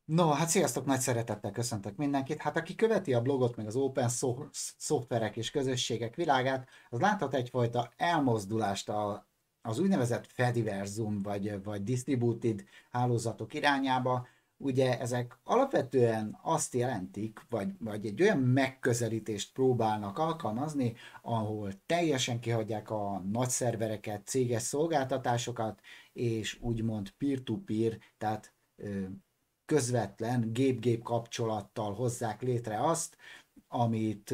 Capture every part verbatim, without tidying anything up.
No, hát sziasztok, nagy szeretettel köszöntök mindenkit. Hát aki követi a blogot, meg az open source szoftverek és közösségek világát, az láthat egyfajta elmozdulást a, az úgynevezett Fediverzum vagy, vagy distributed hálózatok irányába. Ugye ezek alapvetően azt jelentik, vagy, vagy egy olyan megközelítést próbálnak alkalmazni, ahol teljesen kihagyják a nagy szervereket, céges szolgáltatásokat, és úgymond peer-to-peer, tehát közvetlen gép-gép kapcsolattal hozzák létre azt, amit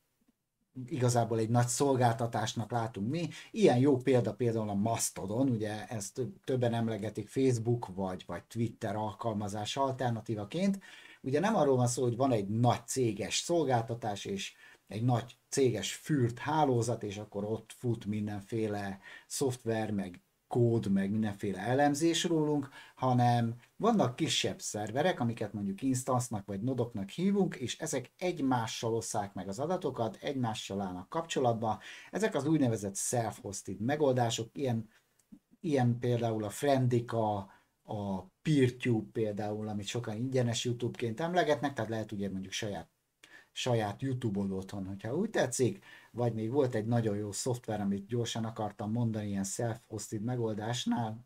igazából egy nagy szolgáltatásnak látunk mi. Ilyen jó példa például a Mastodon, ugye ezt többen emlegetik Facebook vagy, vagy Twitter alkalmazás alternatívaként. Ugye nem arról van szó, hogy van egy nagy céges szolgáltatás, és egy nagy céges fürt hálózat, és akkor ott fut mindenféle szoftver, meg kód, meg mindenféle elemzés rólunk, hanem vannak kisebb szerverek, amiket mondjuk instance-nak vagy nodoknak hívunk, és ezek egymással osszák meg az adatokat, egymással állnak kapcsolatba. Ezek az úgynevezett self-hosted megoldások, ilyen, ilyen például a Friendica, a PeerTube például, amit sokan ingyenes YouTube-ként emlegetnek, tehát lehet ugye mondjuk saját saját YouTube-od otthon, hogyha úgy tetszik, vagy még volt egy nagyon jó szoftver, amit gyorsan akartam mondani ilyen self-hosted megoldásnál,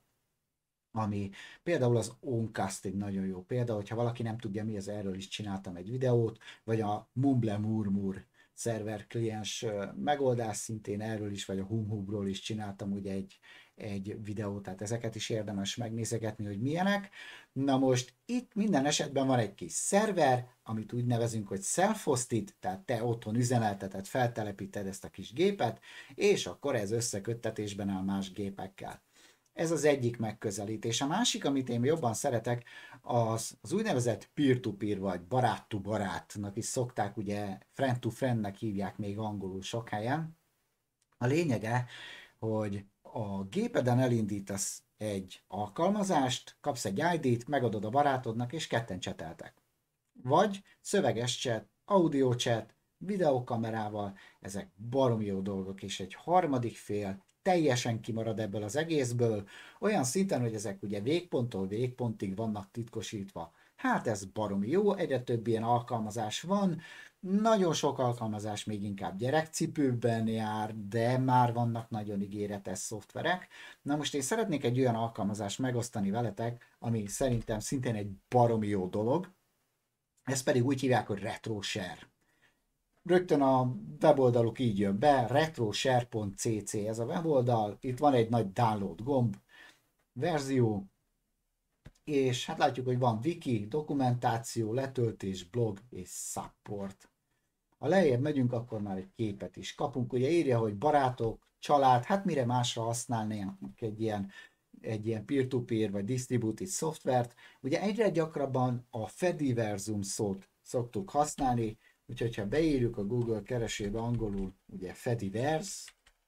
ami például az Oncast egy nagyon jó példa, hogyha valaki nem tudja mi az, erről is csináltam egy videót, vagy a Mumble Murmur szerver kliens megoldás szintén erről is, vagy a HumHubról is csináltam ugye egy, egy videót, tehát ezeket is érdemes megnézegetni, hogy milyenek. Na most itt minden esetben van egy kis szerver, amit úgy nevezünk, hogy self-hosted, tehát te otthon üzemelteted, feltelepíted ezt a kis gépet, és akkor ez összeköttetésben áll más gépekkel. Ez az egyik megközelítés. A másik, amit én jobban szeretek, az, az úgynevezett peer-to-peer, vagy barát-to-barátnak is szokták, ugye friend-to-friendnek hívják még angolul sok helyen. A lényege, hogy a gépeden elindítasz egy alkalmazást, kapsz egy i dét, megadod a barátodnak, és ketten cseteltek. Vagy szöveges chat, audio chat, videókamerával, ezek baromi jó dolgok, és egy harmadik fél teljesen kimarad ebből az egészből, olyan szinten, hogy ezek ugye végponttól végpontig vannak titkosítva. Hát ez baromi jó, egyre több ilyen alkalmazás van, nagyon sok alkalmazás még inkább gyerekcipőben jár, de már vannak nagyon ígéretes szoftverek. Na most én szeretnék egy olyan alkalmazást megosztani veletek, ami szerintem szintén egy baromi jó dolog, ezt pedig úgy hívják, hogy RetroShare. Rögtön a weboldaluk így jön be, retroshare pont cc ez a weboldal, itt van egy nagy download gomb, verzió, és hát látjuk, hogy van wiki, dokumentáció, letöltés, blog és support. Ha lejjebb megyünk, akkor már egy képet is kapunk. Ugye írja, hogy barátok, család, hát mire másra használnénk egy ilyen, egy ilyen peer-to-peer vagy distributed szoftvert. Ugye egyre gyakrabban a Fediverzum szót szoktuk használni, úgyhogy ha beírjuk a Google keresőbe angolul, ugye Fediverse,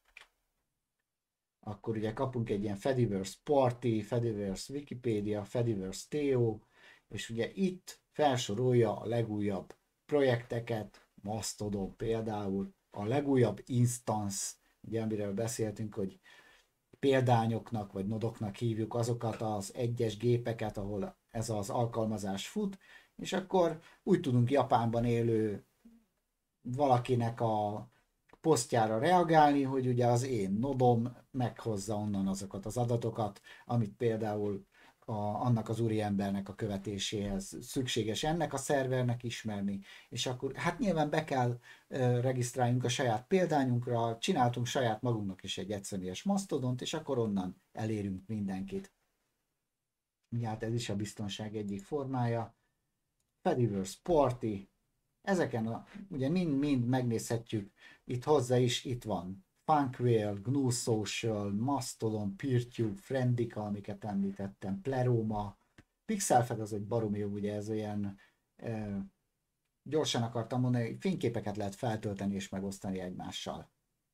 akkor ugye kapunk egy ilyen Fediverse Party, Fediverse Wikipedia, Fediverse Theo, és ugye itt felsorolja a legújabb projekteket, Mastodon például, a legújabb instance, ugye amiről beszéltünk, hogy példányoknak vagy nodoknak hívjuk azokat az egyes gépeket, ahol ez az alkalmazás fut, és akkor úgy tudunk Japánban élő valakinek a posztjára reagálni, hogy ugye az én nodom meghozza onnan azokat az adatokat, amit például a, annak az úriembernek a követéséhez szükséges ennek a szervernek ismerni, és akkor hát nyilván be kell e, regisztráljunk a saját példányunkra, csináltunk saját magunknak is egy egyszemélyes masztodont, és akkor onnan elérünk mindenkit. Hát ez is a biztonság egyik formája. Fediverse Party, ezeken a, ugye mind-mind megnézhetjük, itt hozzá is, itt van Funkwhale, gnu Social, Mastodon, PeerTube, Friendica, amiket említettem, Pleroma, Pixelfed az egy baromi jó, ugye ez olyan, e, gyorsan akartam mondani, hogy fényképeket lehet feltölteni és megosztani egymással.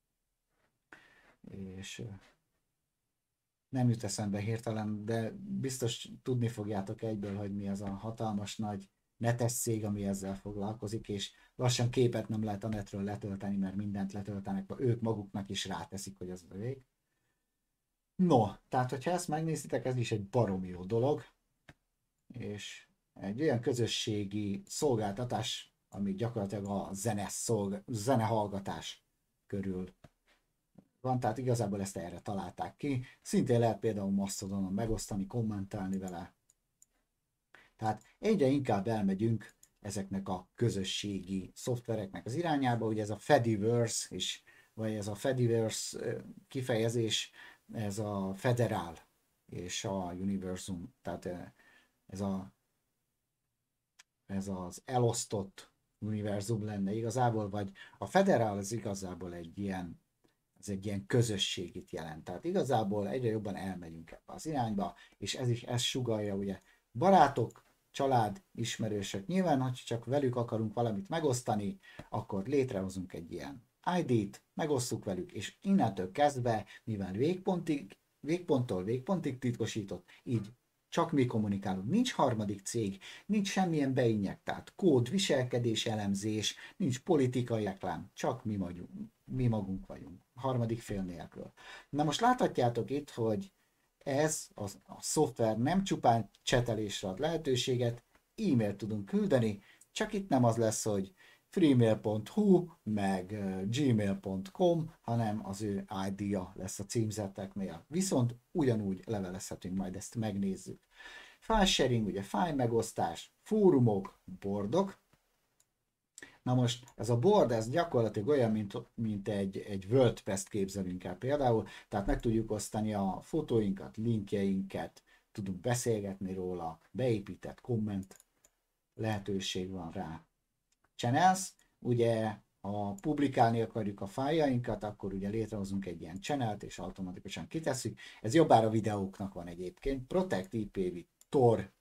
És e, nem jut eszembe hirtelen, de biztos tudni fogjátok egyből, hogy mi az a hatalmas nagy netes cég, ami ezzel foglalkozik, és lassan képet nem lehet a netről letölteni, mert mindent letöltenek, vagy ők maguknak is ráteszik, hogy az övék. No, tehát hogyha ezt megnézitek, ez is egy baromi jó dolog, és egy olyan közösségi szolgáltatás, ami gyakorlatilag a zene szolg- zenehallgatás körül van, tehát igazából ezt erre találták ki. Szintén lehet például Mastodonon megosztani, kommentálni vele. Tehát egyre inkább elmegyünk ezeknek a közösségi szoftvereknek az irányába, ugye ez a Fediverse is, vagy ez a Fediverse kifejezés, ez a federál és a univerzum, tehát ez, a, ez az elosztott univerzum lenne igazából, vagy a federál az igazából egy ilyen, ez egy ilyen közösségit jelent. Tehát igazából egyre jobban elmegyünk ebbe az irányba, és ez is ezt sugallja, ugye barátok, család, ismerősök. Nyilván, ha csak velük akarunk valamit megosztani, akkor létrehozunk egy ilyen i dé-t, megosztjuk velük, és innentől kezdve, mivel végpontig, végponttól végpontig titkosított, így csak mi kommunikálunk. Nincs harmadik cég, nincs semmilyen beinjektált kód, viselkedés elemzés, nincs politikai reklám, csak mi, vagyunk, mi magunk vagyunk, harmadik fél nélkül. Na most láthatjátok itt, hogy ez a, a szoftver nem csupán csetelésre ad lehetőséget, e-mailt tudunk küldeni, csak itt nem az lesz, hogy freemail pont hu, meg gmail pont com, hanem az ő i dé-ja lesz a címzetteknél. Viszont ugyanúgy levelezhetünk, majd ezt megnézzük. File sharing, ugye file megosztás, fórumok, boardok. Na most ez a board, ez gyakorlatilag olyan, mint, mint egy, egy WordPress-t képzelünk el például, tehát meg tudjuk osztani a fotóinkat, linkjeinket, tudunk beszélgetni róla, beépített komment lehetőség van rá. Channels, ugye ha publikálni akarjuk a fájljainkat, akkor ugye létrehozunk egy ilyen channelt, és automatikusan kitesszük. Ez jobbára videóknak van egyébként. Protect i pé with Tor.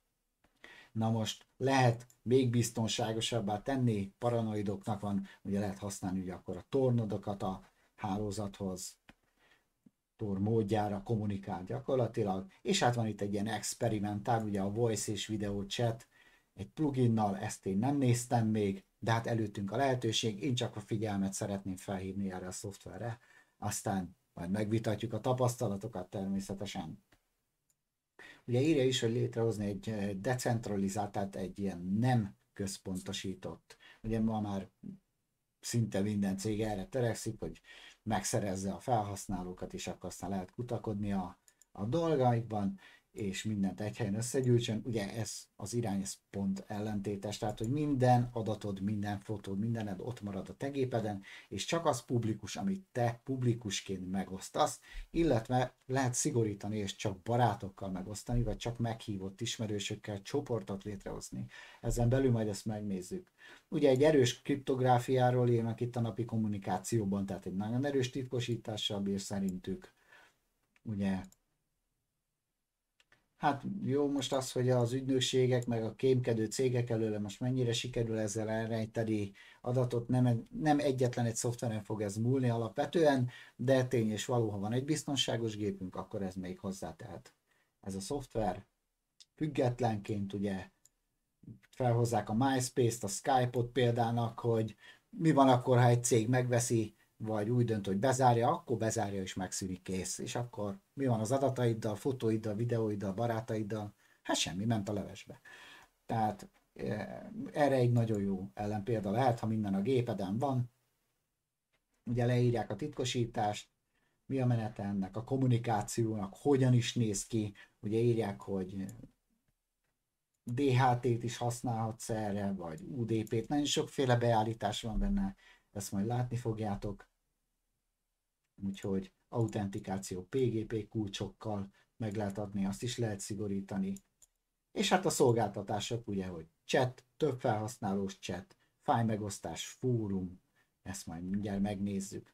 Na most lehet még biztonságosabbá tenni, paranoidoknak van, ugye lehet használni ugye akkor a tornodokat a hálózathoz, Tor módjára kommunikál gyakorlatilag, és hát van itt egy ilyen experimentál, ugye a voice és video chat, egy pluginnal, ezt én nem néztem még, de hát előttünk a lehetőség, én csak a figyelmet szeretném felhívni erre a szoftverre, aztán majd megvitatjuk a tapasztalatokat természetesen. Ugye írja is, hogy létrehozni egy decentralizált, tehát egy ilyen nem központosított, ugye ma már szinte minden cég erre törekszik, hogy megszerezze a felhasználókat, és akkor aztán lehet kutakodni a, a dolgaikban, és mindent egy helyen összegyűjtsön. Ugye ez az irány, ez pont ellentétes, tehát hogy minden adatod, minden fotód, mindened ott marad a te gépeden, és csak az publikus, amit te publikusként megosztasz, illetve lehet szigorítani, és csak barátokkal megosztani, vagy csak meghívott ismerősökkel csoportot létrehozni. Ezen belül majd ezt megnézzük. Ugye egy erős kriptográfiáról írnak itt a napi kommunikációban, tehát egy nagyon erős titkosítással bír szerintük. Ugye hát jó, most az, hogy az ügynökségek, meg a kémkedő cégek előle most mennyire sikerül ezzel elrejteni adatot, nem, nem egyetlen egy szoftveren fog ez múlni alapvetően, de tény és való, ha van egy biztonságos gépünk, akkor ez még hozzátehet. Ez a szoftver függetlenként ugye felhozzák a MySpace-t, a Skype-ot példának, hogy mi van akkor, ha egy cég megveszi, vagy úgy dönt, hogy bezárja, akkor bezárja és megszűnik, kész. És akkor mi van az adataiddal, fotóiddal, videóiddal, barátaiddal? Hát semmi, ment a levesbe. Tehát erre egy nagyon jó ellenpélda lehet, ha minden a gépeden van. Ugye leírják a titkosítást, mi a menete ennek, a kommunikációnak, hogyan is néz ki, ugye írják, hogy dé há té-t is használhatsz erre, vagy u dé pé-t, nagyon sokféle beállítás van benne, ezt majd látni fogjátok. Úgyhogy autentikáció pé gé pé kulcsokkal meg lehet adni, azt is lehet szigorítani. És hát a szolgáltatások, ugye, hogy chat, több felhasználós chat, fájlmegosztás, fórum, ezt majd mindjárt megnézzük.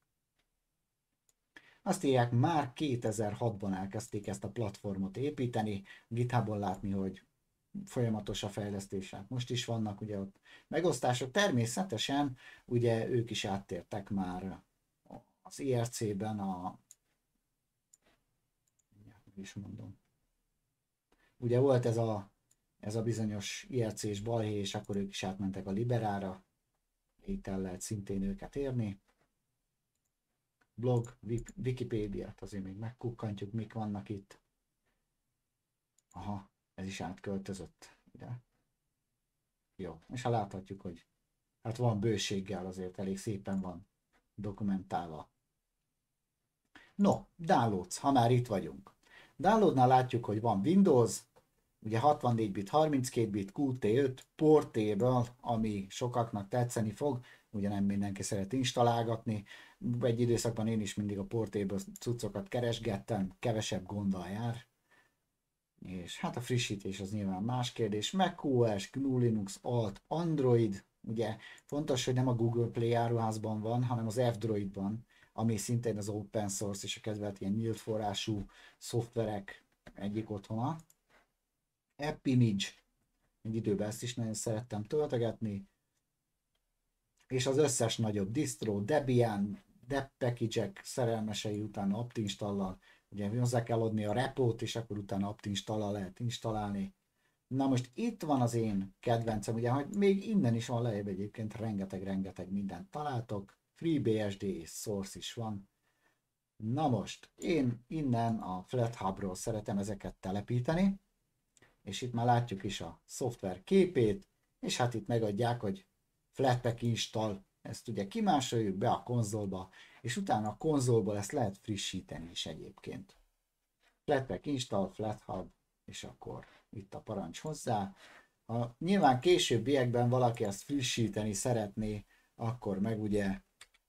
Azt írják, már kétezer-hatban elkezdték ezt a platformot építeni, GitHubon látni, hogy folyamatos a fejlesztése. Most is vannak ugye ott megosztások, természetesen ugye ők is áttértek már az i er cé-ben a is mondom. Ugye volt ez a, ez a bizonyos i er cés balhé, és akkor ők is átmentek a Liberára, itt el lehet szintén őket érni. Blog, Wikipédiát azért még megkukkantjuk, mik vannak itt. Aha, ez is átköltözött. Ugye? Jó, és ha láthatjuk, hogy hát van bőséggel, azért elég szépen van dokumentálva. No, downloads, ha már itt vagyunk. Downloadnál látjuk, hogy van Windows, ugye hatvannégy bit, harminckét bit, Qt öt, Portable, ami sokaknak tetszeni fog, ugye nem mindenki szeret installálgatni. Egy időszakban én is mindig a Portable cuccokat keresgettem, kevesebb gonddal jár. És hát a frissítés az nyilván más kérdés. macOS, gé en u Linux, Alt, Android, ugye fontos, hogy nem a Google Play áruházban van, hanem az F-Droidban, ami szintén az open source és a kedvelt ilyen nyílt forrású szoftverek egyik otthona. App Image, egy időben ezt is nagyon szerettem töltögetni, és az összes nagyobb distro, Debian, Deb package-ek szerelmesei után apt-installal, ugye hozzá kell adni a repót, és akkor utána apt-installal lehet installálni. Na most itt van az én kedvencem, ugye, hogy még innen is van lejjebb egyébként rengeteg-rengeteg mindent találtok, FreeBSD és Source is van. Na most, én innen a FlatHubról szeretem ezeket telepíteni, és itt már látjuk is a szoftver képét, és hát itt megadják, hogy Flatpak install, ezt ugye kimásoljuk be a konzolba, és utána a konzolból ezt lehet frissíteni is egyébként. Flatpak install, FlatHub, és akkor itt a parancs hozzá. Ha nyilván későbbiekben valaki ezt frissíteni szeretné, akkor meg ugye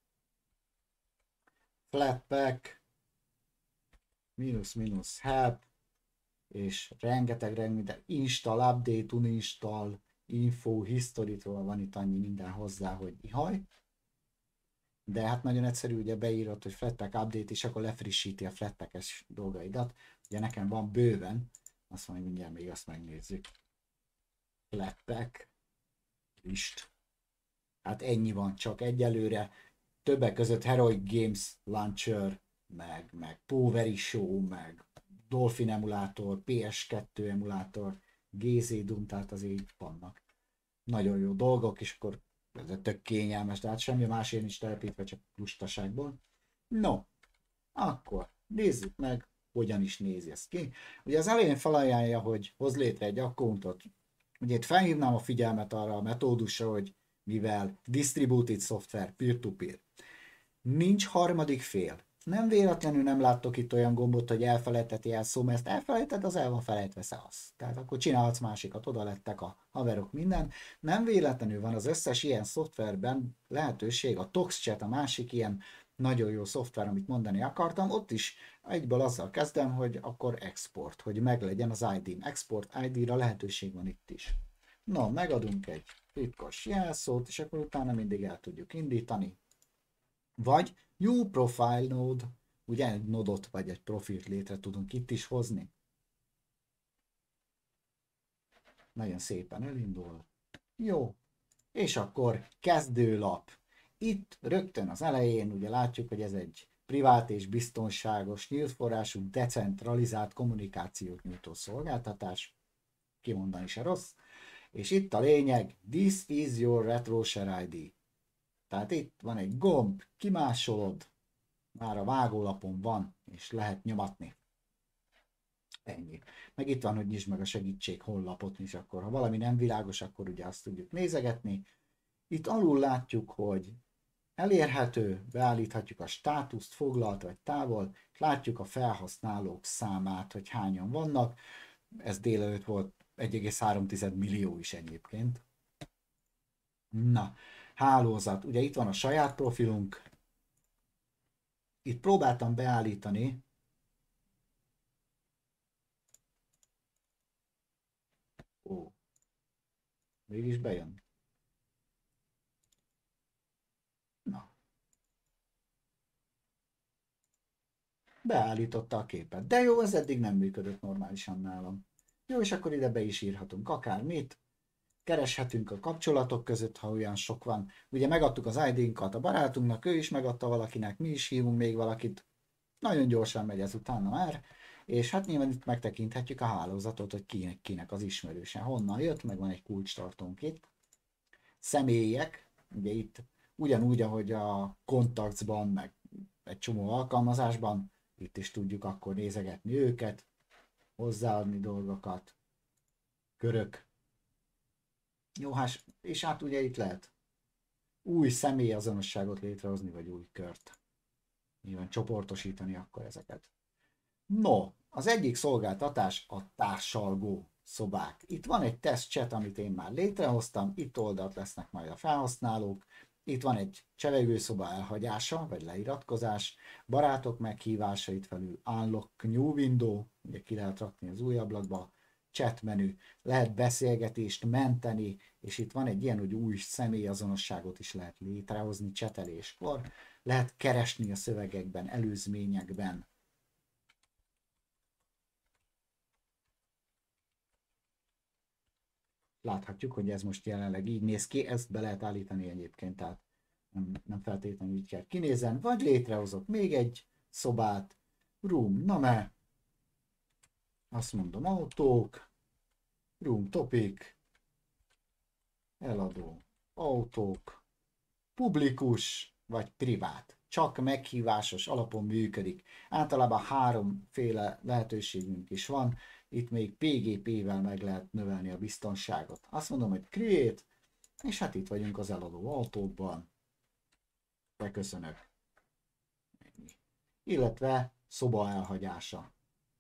Flatpak minus minus help, és rengeteg, rengeteg install, update, uninstall, info, history-tól van itt annyi minden hozzá, hogy ihaj. De hát nagyon egyszerű, ugye beírod, hogy Flatpak update, és akkor lefrissíti a Flatpak-es dolgaidat. Ugye nekem van bőven, azt mondja, mindjárt még azt megnézzük. Flatpak list. Hát ennyi van csak egyelőre. Többek között Heroic Games Launcher, meg, meg Powery Show, meg Dolphin emulátor, pé es kettő emulátor, gé zé Doom, tehát az így vannak. Nagyon jó dolgok, és akkor ez tök kényelmes, tehát semmi más én is telepítve, csak lustaságból. No, akkor nézzük meg, hogyan is néz ez ki. Ugye az elején felajánlja, hogy hoz létre egy accountot. Ugye itt felhívnám a figyelmet arra a metódusra, hogy mivel distributed software, peer-to-peer, nincs harmadik fél. Nem véletlenül nem láttok itt olyan gombot, hogy elfelejtett jelszó, mert ezt elfelejted, az el van felejtve száz. Tehát akkor csinálhatsz másikat, oda lettek a haverok, minden. Nem véletlenül van az összes ilyen szoftverben lehetőség, a ToxChat a másik ilyen nagyon jó szoftver, amit mondani akartam, ott is egyből azzal kezdem, hogy akkor export, hogy meglegyen az i dé-m. Export i dé-ra lehetőség van itt is. No, megadunk egy titkos jelszót, és akkor utána mindig el tudjuk indítani. Vagy New Profile Node, ugye egy nodot vagy egy profilt létre tudunk itt is hozni. Nagyon szépen elindul. Jó. És akkor kezdőlap. Itt rögtön az elején ugye látjuk, hogy ez egy privát és biztonságos, nyílt forrású, decentralizált kommunikációt nyújtó szolgáltatás. Kimondani se rossz. És itt a lényeg, this is your RetroShare i dé. Tehát itt van egy gomb, kimásolod, már a vágólapon van, és lehet nyomatni. Ennyi. Meg itt van, hogy nyisd meg a segítség honlapot is, akkor ha valami nem világos, akkor ugye azt tudjuk nézegetni. Itt alul látjuk, hogy elérhető, beállíthatjuk a státuszt, foglalt vagy távol, és látjuk a felhasználók számát, hogy hányan vannak. Ez délelőtt volt egy egész három millió is egyébként. Na, hálózat. Ugye itt van a saját profilunk. Itt próbáltam beállítani. Ó, mégis bejön. Na. Beállította a képet. De jó, ez eddig nem működött normálisan nálam. Jó, és akkor ide be is írhatunk akármit. Kereshetünk a kapcsolatok között, ha olyan sok van. Ugye megadtuk az i dé-nkat a barátunknak, ő is megadta valakinek, mi is hívunk még valakit. Nagyon gyorsan megy ez utána már. És hát nyilván itt megtekinthetjük a hálózatot, hogy kinek, kinek az ismerőse, honnan jött, meg van egy kulcstartónk itt. Személyek, ugye itt ugyanúgy, ahogy a Contactsban, meg egy csomó alkalmazásban, itt is tudjuk akkor nézegetni őket, hozzáadni dolgokat, körök, Jó, hát, és hát ugye itt lehet új személyazonosságot létrehozni, vagy új kört. Nyilván csoportosítani akkor ezeket. No, az egyik szolgáltatás a társalgó szobák. Itt van egy test chat, amit én már létrehoztam, itt oldalt lesznek majd a felhasználók, itt van egy csevegőszoba elhagyása, vagy leiratkozás, barátok meghívásait felül unlock new window, ugye ki lehet rakni az új ablakba, chat menü, lehet beszélgetést menteni, és itt van egy ilyen, hogy új személyazonosságot is lehet létrehozni cseteléskor, lehet keresni a szövegekben, előzményekben. Láthatjuk, hogy ez most jelenleg így néz ki, ezt be lehet állítani egyébként, tehát nem, nem feltétlenül így kell kinézen, vagy létrehozok még egy szobát, room, na me, azt mondom, autók, room topic, eladó, autók, publikus, vagy privát. Csak meghívásos alapon működik. Általában háromféle lehetőségünk is van, itt még pé gé pé-vel meg lehet növelni a biztonságot. Azt mondom, hogy create, és hát itt vagyunk az eladó autókban. Beköszönök. Ennyi. Illetve szoba elhagyása.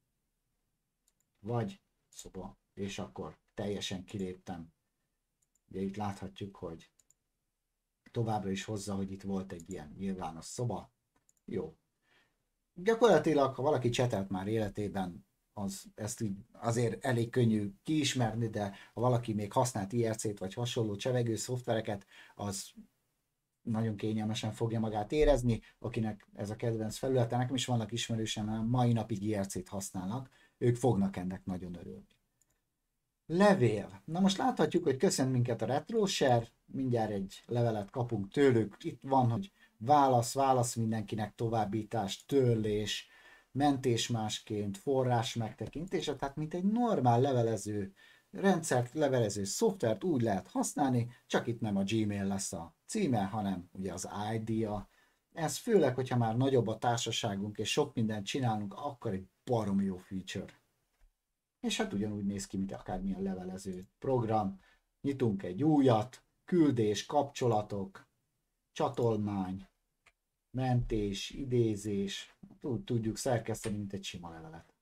Vagy szoba, és akkor teljesen kiléptem. Ugye itt láthatjuk, hogy továbbra is hozza, hogy itt volt egy ilyen nyilvános szoba. Jó. Gyakorlatilag, ha valaki csetelt már életében, az, ezt így azért elég könnyű kiismerni, de ha valaki még használt i er cét vagy hasonló csevegő szoftvereket, az nagyon kényelmesen fogja magát érezni, akinek ez a kedvenc felülete. Nekem is vannak ismerősem, a mai napig i er cét használnak, ők fognak ennek nagyon örülni. Levél. Na most láthatjuk, hogy köszönt minket a RetroShare, mindjárt egy levelet kapunk tőlük. Itt van, hogy válasz, válasz mindenkinek, továbbítás, törlés, mentés másként, forrás megtekintése, tehát mint egy normál levelező rendszert, levelező szoftvert úgy lehet használni, csak itt nem a Gmail lesz a címe, hanem ugye az i dé-a. Ez főleg, hogyha már nagyobb a társaságunk és sok mindent csinálunk, akkor egy baromi jó feature. És hát ugyanúgy néz ki, mint akármilyen levelező program. Nyitunk egy újat, küldés, kapcsolatok, csatolmány, mentés, idézés, úgy tudjuk szerkeszteni, mint egy sima levelet.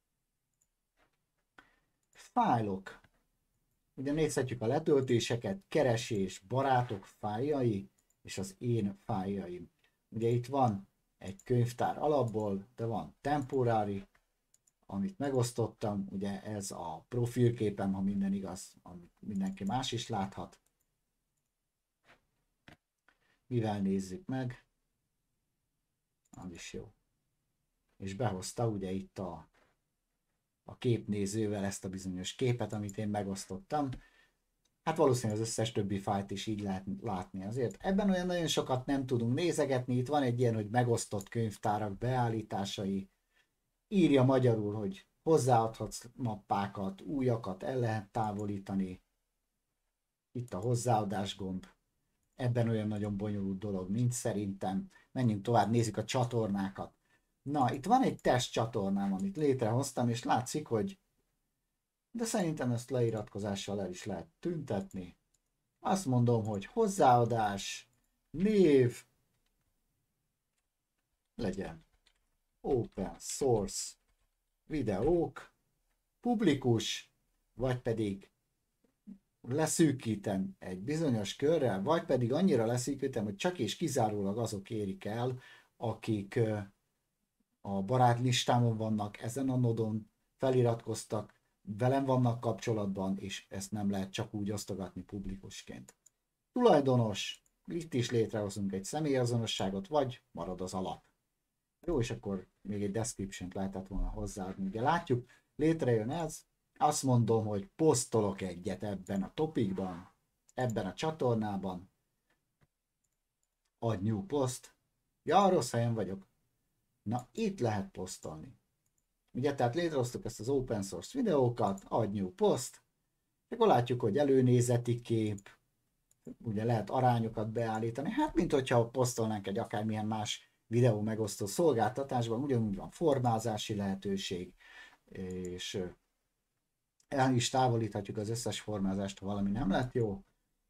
Fájlok. Ugye nézhetjük a letöltéseket, keresés, barátok fájljai, és az én fájljaim. Ugye itt van egy könyvtár alapból, de van temporári, amit megosztottam, ugye ez a profilképem, ha minden igaz, amit mindenki más is láthat. Mivel nézzük meg, az is jó. És behozta ugye itt a, a képnézővel ezt a bizonyos képet, amit én megosztottam. Hát valószínűleg az összes többi fájlt is így lehet látni azért. Ebben olyan nagyon sokat nem tudunk nézegetni, itt van egy ilyen, hogy megosztott könyvtárak beállításai, írja magyarul, hogy hozzáadhatsz mappákat, újakat el lehet távolítani. Itt a hozzáadás gomb. Ebben olyan nagyon bonyolult dolog nincs szerintem. Menjünk tovább, nézzük a csatornákat. Na, itt van egy test csatornám, amit létrehoztam, és látszik, hogy de szerintem ezt leiratkozással el is lehet tüntetni. Azt mondom, hogy hozzáadás, név, legyen open source videók, publikus, vagy pedig leszűkítem egy bizonyos körrel, vagy pedig annyira leszűkítem, hogy csak és kizárólag azok érik el, akik a barátlistámon vannak, ezen a nodon feliratkoztak, velem vannak kapcsolatban, és ezt nem lehet csak úgy osztogatni publikusként. Tulajdonos, itt is létrehozunk egy személyazonosságot, vagy marad az alap. Jó, és akkor még egy description-t lehetett volna hozzáadni. Ugye látjuk, létrejön ez, azt mondom, hogy posztolok egyet ebben a topikban, ebben a csatornában, add new post, ja, rossz helyen vagyok. Na, itt lehet posztolni. Ugye, tehát létrehoztuk ezt az open source videókat, add new post, akkor látjuk, hogy előnézeti kép, ugye lehet arányokat beállítani, hát mint hogyha posztolnánk egy akármilyen más videó megosztó szolgáltatásban, ugyanúgy van formázási lehetőség, és el is távolíthatjuk az összes formázást, ha valami nem lett jó.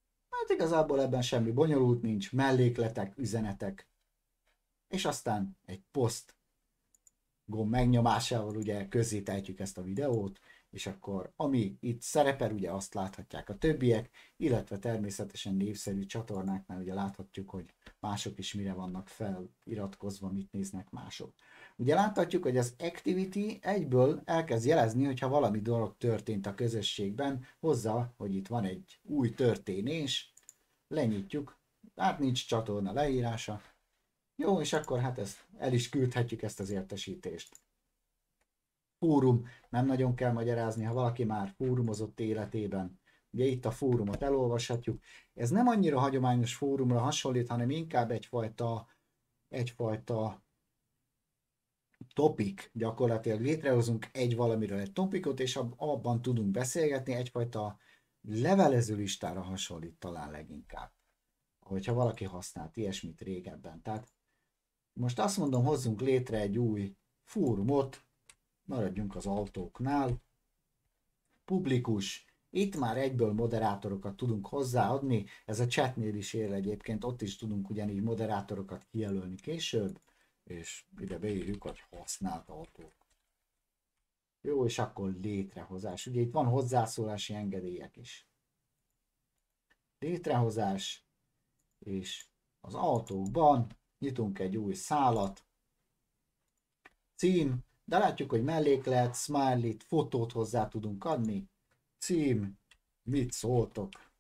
Hát igazából ebben semmi bonyolult nincs, mellékletek, üzenetek, és aztán egy poszt gomb megnyomásával ugye közzétehetjük ezt a videót, és akkor ami itt szerepel, ugye azt láthatják a többiek, illetve természetesen népszerű csatornáknál ugye láthatjuk, hogy mások is mire vannak feliratkozva, mit néznek mások. Ugye láthatjuk, hogy az Activity egyből elkezd jelezni, hogyha valami dolog történt a közösségben, hozzá, hogy itt van egy új történés, lenyitjuk, hát nincs csatorna leírása, jó, és akkor hát ezt el is küldhetjük ezt az értesítést. Fórum, nem nagyon kell magyarázni, ha valaki már fórumozott életében. Ugye itt a fórumot elolvashatjuk. Ez nem annyira hagyományos fórumra hasonlít, hanem inkább egyfajta, egyfajta topik. Gyakorlatilag létrehozunk egy valamiről egy topikot, és abban tudunk beszélgetni, egyfajta levelező listára hasonlít talán leginkább. Hogyha valaki használt ilyesmit régebben. Tehát most azt mondom, hozzunk létre egy új fórumot, maradjunk az autóknál, publikus, itt már egyből moderátorokat tudunk hozzáadni, ez a chatnél is ér egyébként, ott is tudunk ugyanígy moderátorokat kijelölni később, és ide beírjuk, hogy használt autók. Jó, és akkor létrehozás. Ugye itt van hozzászólási engedélyek is. Létrehozás, és az autókban nyitunk egy új szálat, cím, de látjuk, hogy melléklet, smiley-t, fotót hozzá tudunk adni, cím, mit szóltok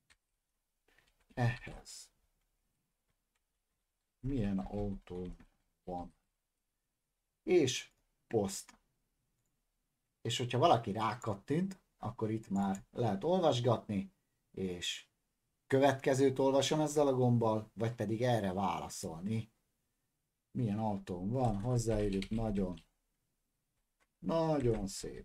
ehhez? Milyen autó van? És poszt. És hogyha valaki rákattint, akkor itt már lehet olvasgatni, és következőt olvasom ezzel a gombbal, vagy pedig erre válaszolni. Milyen autón van, hozzáírjuk, nagyon, nagyon szép.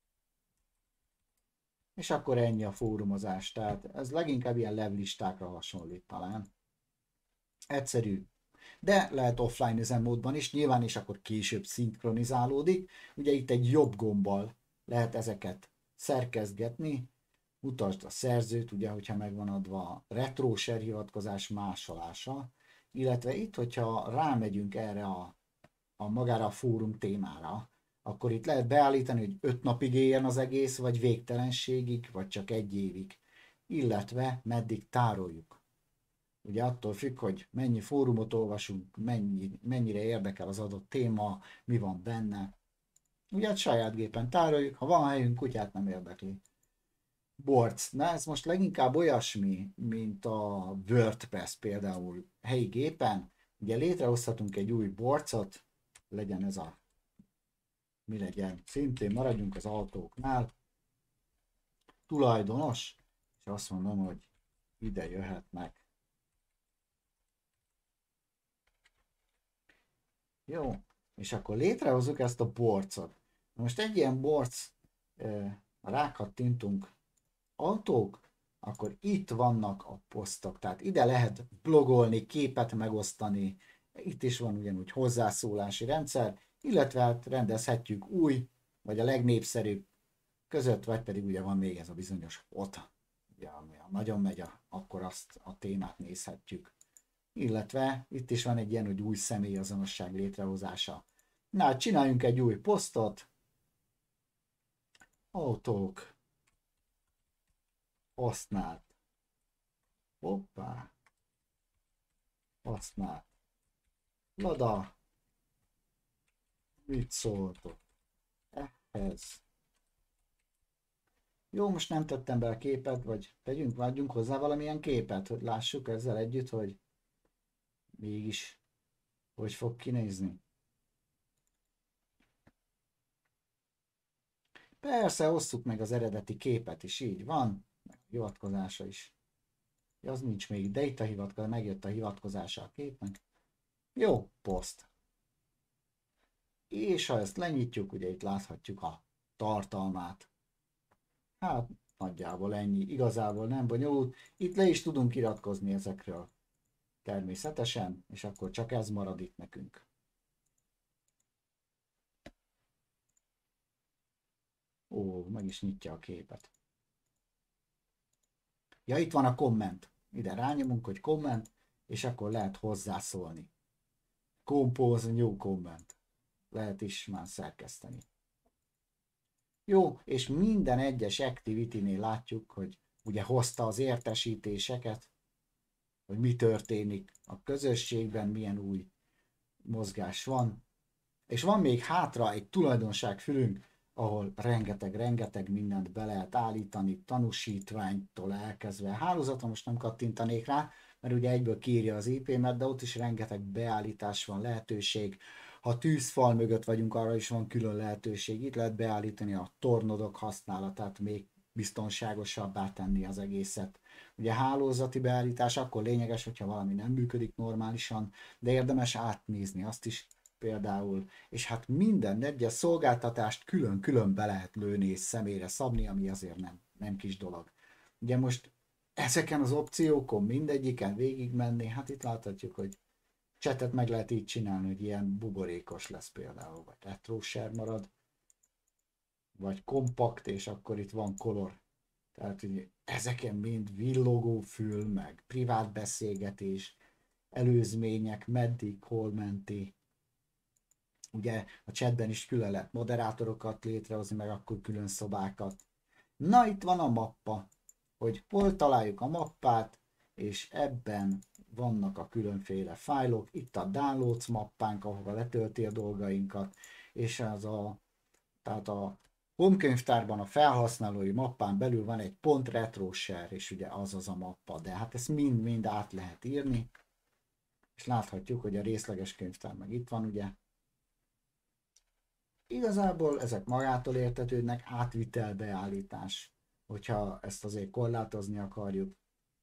És akkor ennyi a fórumozás, tehát ez leginkább ilyen levlistákra hasonlít talán. Egyszerű, de lehet offline üzemmódban is, nyilván is akkor később szinkronizálódik. Ugye itt egy jobb gombbal lehet ezeket szerkezgetni, mutasd a szerzőt, ugye, hogyha megvan adva a retro share hivatkozás másolása, illetve itt, hogyha rámegyünk erre a, a magára a fórum témára, akkor itt lehet beállítani, hogy öt napig éljen az egész, vagy végtelenségig, vagy csak egy évig, illetve meddig tároljuk. Ugye attól függ, hogy mennyi fórumot olvasunk, mennyi, mennyire érdekel az adott téma, mi van benne. Ugye hát saját gépen tároljuk, ha van helyünk, kutyát nem érdekli. Boards. Na ez most leginkább olyasmi, mint a WordPress például helyi gépen. Ugye létrehozhatunk egy új boardsot, legyen ez a, mi legyen, szintén maradjunk az autóknál. Tulajdonos, és azt mondom, hogy ide jöhetnek. Jó, és akkor létrehozzuk ezt a boardsot. Most egy ilyen boards, rákattintunk autók, akkor itt vannak a posztok, tehát ide lehet blogolni, képet megosztani, itt is van ugyanúgy hozzászólási rendszer, illetve hát rendezhetjük új, vagy a legnépszerűbb között, vagy pedig ugye van még ez a bizonyos hot, ugye, ami nagyon megy, a, akkor azt a témát nézhetjük. Illetve itt is van egy ilyen, hogy új személyazonosság létrehozása. Na, csináljunk egy új posztot. Autók. Használt. Hoppá. Használt. Lada. Mit szóltok ehhez? Jó, most nem tettem be a képet, vagy tegyünk, adjunk hozzá valamilyen képet, hogy lássuk ezzel együtt, hogy mégis hogy fog kinézni. Persze, osszuk meg az eredeti képet is, így van, meg a hivatkozása is. Ja, az nincs még, de itt a hivatkozás, megjött a hivatkozása a képnek. Jó, poszt. És ha ezt lenyitjuk, ugye itt láthatjuk a tartalmát. Hát, nagyjából ennyi. Igazából nem bonyolult. Itt le is tudunk iratkozni ezekről. Természetesen, és akkor csak ez marad itt nekünk. Ó, meg is nyitja a képet. Ja, itt van a komment. ide rányomunk, hogy komment, és akkor lehet hozzászólni. Compose new comment. Lehet is már szerkeszteni. Jó, és minden egyes activity-nél látjuk, hogy ugye hozta az értesítéseket, hogy mi történik a közösségben, milyen új mozgás van. És van még hátra egy tulajdonságfülünk, ahol rengeteg-rengeteg mindent be lehet állítani, tanúsítványtól elkezdve. Hálózatra most nem kattintanék rá, mert ugye egyből kiírja az i pé-met, de ott is rengeteg beállítás van, lehetőség. Ha tűzfal mögött vagyunk, arra is van külön lehetőség. Itt lehet beállítani a tornodok használatát, még biztonságosabbá tenni az egészet. Ugye hálózati beállítás akkor lényeges, hogyha valami nem működik normálisan, de érdemes átnézni azt is például, és hát minden egyes szolgáltatást külön-külön be lehet lőni és személyre szabni, ami azért nem, nem kis dolog. Ugye most ezeken az opciókon mindegyiken végigmenni, hát itt láthatjuk, hogy chatet meg lehet így csinálni, hogy ilyen buborékos lesz például, vagy retro share marad, vagy kompakt, és akkor itt van color. Tehát, hogy ezeken mind villogó fül, meg privát beszélgetés, előzmények, meddig, hol menti. Ugye a chatben is külön lehet moderátorokat létrehozni, meg akkor külön szobákat. Na, itt van a mappa, hogy hol találjuk a mappát, és ebben vannak a különféle fájlok. Itt a downloads mappánk, ahova letölti a dolgainkat, és az a, tehát a home könyvtárban a felhasználói mappán belül van egy pont retro share, és ugye az az a mappa, de hát ezt mind-mind át lehet írni, és láthatjuk, hogy a részleges könyvtár meg itt van, ugye. Igazából ezek magától értetődnek, átvitel beállítás, hogyha ezt azért korlátozni akarjuk.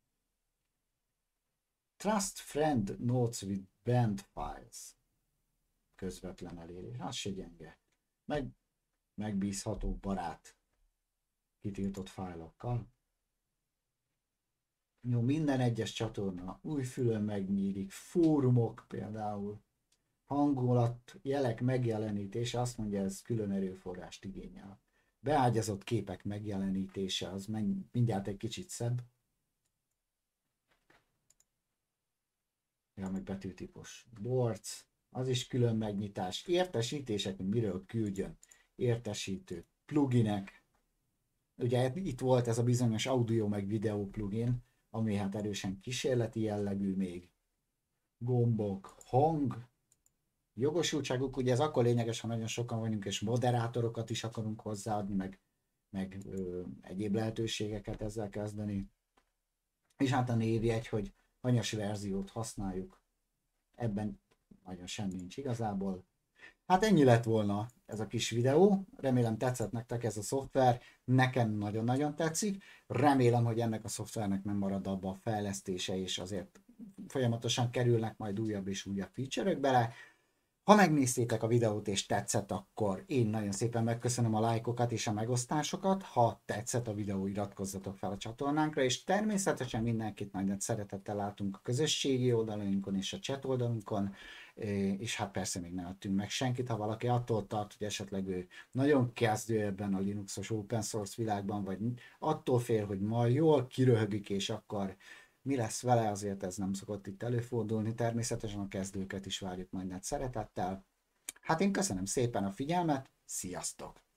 Trust friend notes with banned files. Közvetlen elérés, az se gyenge. Meg, megbízható barát kitiltott fájlokkal. Jó, minden egyes csatorna új fülön megnyílik, fórumok például, hangulat, jelek megjelenítése, azt mondja, ez külön erőforrást igényel. Beágyazott képek megjelenítése, az mindjárt egy kicsit szebb. Ja, meg betűtípus. Boards, az is külön megnyitás. Értesítések, hogy miről küldjön. Értesítő. Pluginek. Ugye itt volt ez a bizonyos audio meg videó plugin, ami hát erősen kísérleti jellegű még. Gombok, hang, jogosultságuk, ugye ez akkor lényeges, ha nagyon sokan vagyunk, és moderátorokat is akarunk hozzáadni, meg, meg ö, egyéb lehetőségeket ezzel kezdeni. És hát a névjegy, hogy hanyas verziót használjuk. Ebben nagyon semmi nincs igazából. Hát ennyi lett volna ez a kis videó. Remélem tetszett nektek ez a szoftver. Nekem nagyon-nagyon tetszik. Remélem, hogy ennek a szoftvernek nem marad abba a fejlesztése, és azért folyamatosan kerülnek majd újabb és újabb feature-ök bele. Ha megnéztétek a videót és tetszett, akkor én nagyon szépen megköszönöm a lájkokat és a megosztásokat. Ha tetszett a videó, iratkozzatok fel a csatornánkra, és természetesen mindenkit nagyon szeretettel látunk a közösségi oldalunkon és a chat oldalunkon, és hát persze még ne adtunk meg senkit, ha valaki attól tart, hogy esetleg ő nagyon kezdő ebben a Linuxos open source világban, vagy attól fél, hogy majd jól kiröhögik, és akkor mi lesz vele, azért ez nem szokott itt előfordulni, természetesen a kezdőket is várjuk majd szeretettel. Hát én köszönöm szépen a figyelmet, sziasztok!